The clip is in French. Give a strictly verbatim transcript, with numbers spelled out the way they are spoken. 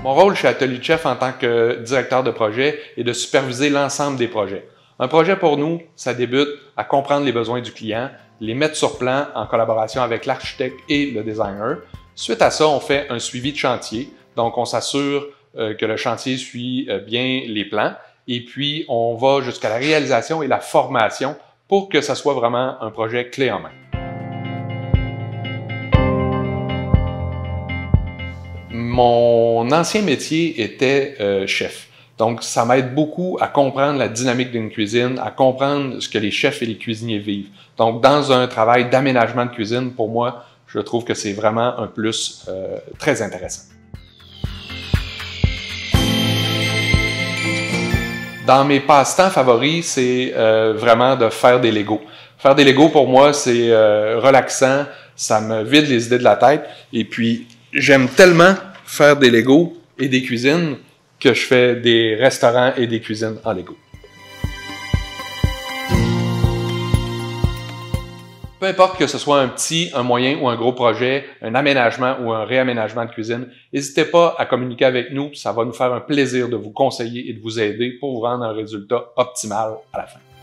Mon rôle chez Atelier de Chef en tant que directeur de projet est de superviser l'ensemble des projets. Un projet pour nous, ça débute à comprendre les besoins du client, les mettre sur plan en collaboration avec l'architecte et le designer. Suite à ça, on fait un suivi de chantier. Donc, on s'assure euh, que le chantier suit euh, bien les plans et puis on va jusqu'à la réalisation et la formation pour que ça soit vraiment un projet clé en main. Mon ancien métier était euh, chef. Donc, ça m'aide beaucoup à comprendre la dynamique d'une cuisine, à comprendre ce que les chefs et les cuisiniers vivent. Donc, dans un travail d'aménagement de cuisine, pour moi, je trouve que c'est vraiment un plus euh, très intéressant. Dans mes passe-temps favoris, c'est euh, vraiment de faire des Legos. Faire des Legos, pour moi, c'est euh, relaxant, ça me vide les idées de la tête. Et puis, j'aime tellement faire des Legos et des cuisines que je fais des restaurants et des cuisines en Lego. Peu importe que ce soit un petit, un moyen ou un gros projet, un aménagement ou un réaménagement de cuisine, n'hésitez pas à communiquer avec nous. Ça va nous faire un plaisir de vous conseiller et de vous aider pour vous rendre un résultat optimal à la fin.